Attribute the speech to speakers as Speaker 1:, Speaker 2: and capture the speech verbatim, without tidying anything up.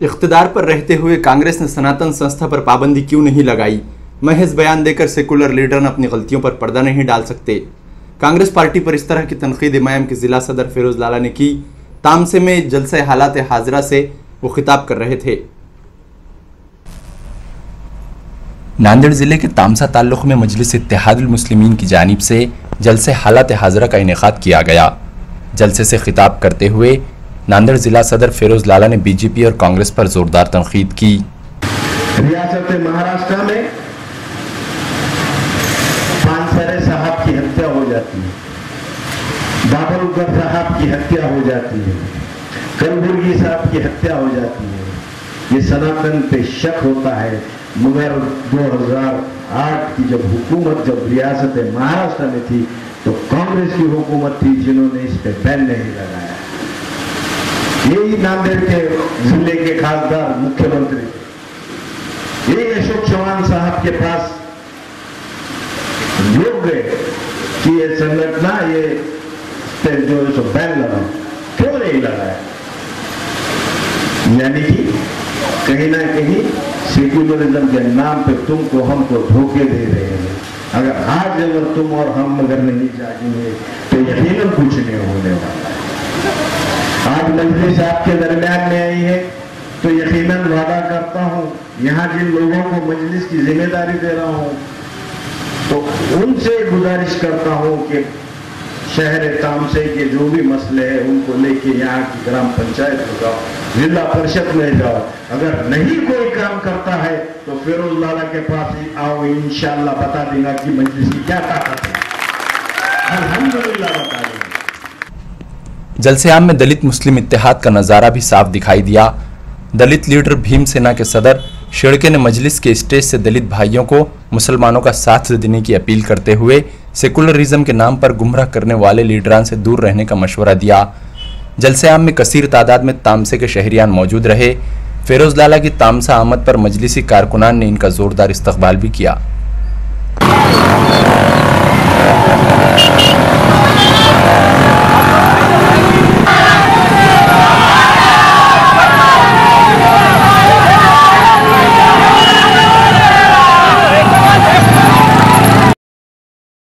Speaker 1: इख्तिदार पर रहते हुए कांग्रेस ने सनातन संस्था पर पाबंदी क्यों नहीं लगाई? महज बयान देकर सेकुलर लीडर अपनी गलतियों पर पर्दा नहीं डाल सकते। कांग्रेस पार्टी पर इस तरह की तनकीद इमाम के जिला सदर फिरोज लाला ने की। तामसे में जलसे हालात हाजरा से वो खिताब कर रहे थे। नांदेड़ जिले के तामसा ताल्लुक में मजलिस इत्तेहादुल मुस्लिमीन की जानिब से जलसे हालात हाजरा का इनेकाद किया गया। जलसे से खिताब करते हुए नांदेड़ जिला सदर फिरोज लाला ने बीजेपी और कांग्रेस पर जोरदार तनकीद की।
Speaker 2: रियासत महाराष्ट्र में पानसरे साहब की हत्या हो जाती है, बाबरकर साहब की हत्या हो जाती है, कलबुर्गी साहब की हत्या हो जाती है। ये सनातन पे शक होता है, मगर दो हज़ार आठ की जब हुकूमत जब रियासत महाराष्ट्र में थी तो कांग्रेस की हुकूमत थी जिन्होंने इस पे बैन नहीं लगाया। यही नांदेड़ के जिले के खासदार मुख्यमंत्री यही अशोक चौहान साहब के पास लोग गए कि ये संगठन ये जो सो बैन लगाओ, क्यों नहीं लगाया? यानी कि कहीं ना कहीं सेक्युलरिज्म के नाम पे तुमको हमको धोखे दे रहे हैं। अगर आज अगर तुम और हम अगर नहीं जागेंगे तो यकीनन कुछ नहीं होने वाला है। आज मजलिस आपके दरमियान में आई है तो यकीनन वादा करता हूं, यहाँ जिन लोगों को मजलिस की जिम्मेदारी दे रहा हूं तो उनसे गुजारिश करता हूं कि शहर तामसे के जो भी मसले हैं उनको लेके यहाँ की ग्राम पंचायत में जाओ, जिला परिषद में जाओ। अगर नहीं कोई काम करता है तो फिरोज लाला के पास ही आओ, इंशाअल्लाह बता देगा कि मजलिस की क्या ताकत है। अल्हम्दुलिल्लाह बता देंगे।
Speaker 1: जलसे-आम में दलित मुस्लिम इत्तेहाद का नज़ारा भी साफ दिखाई दिया। दलित लीडर भीम सेना के सदर शेड़के ने मजलिस के स्टेज से दलित भाइयों को मुसलमानों का साथ देने की अपील करते हुए सेकुलरिज्म के नाम पर गुमराह करने वाले लीडरान से दूर रहने का मशवरा दिया। जलसे-आम में कसीर तादाद में तामसे के शहरियान मौजूद रहे। फिरोज लाला की तामसा आमद पर मजलिसी कारकुनान ने इनका जोरदार इस्तकबाल भी किया।